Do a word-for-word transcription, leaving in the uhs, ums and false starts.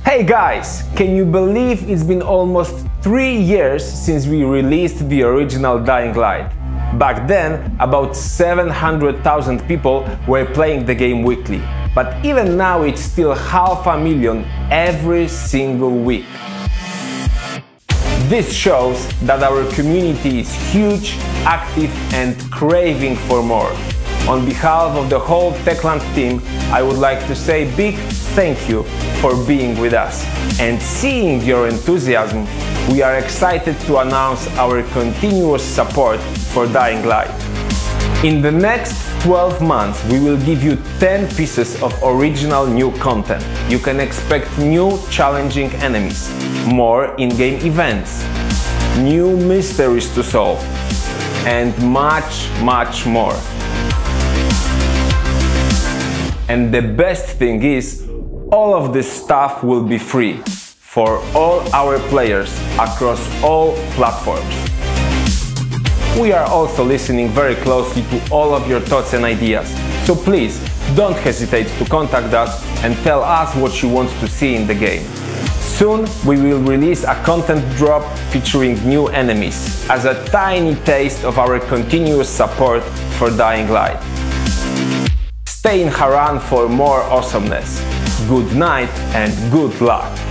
Hey guys, can you believe it's been almost three years since we released the original Dying Light? Back then, about seven hundred thousand people were playing the game weekly, but even now it's still half a million every single week. This shows that our community is huge, active and craving for more. On behalf of the whole Techland team, I would like to say big thank you for being with us. And seeing your enthusiasm, we are excited to announce our continuous support for Dying Light. In the next twelve months, we will give you ten pieces of original new content. You can expect new challenging enemies, more in-game events, new mysteries to solve, and much, much more. And the best thing is, all of this stuff will be free for all our players across all platforms. We are also listening very closely to all of your thoughts and ideas, so please don't hesitate to contact us and tell us what you want to see in the game. Soon we will release a content drop featuring new enemies, as a tiny taste of our continuous support for Dying Light. Stay in Harran for more awesomeness. Good night and good luck!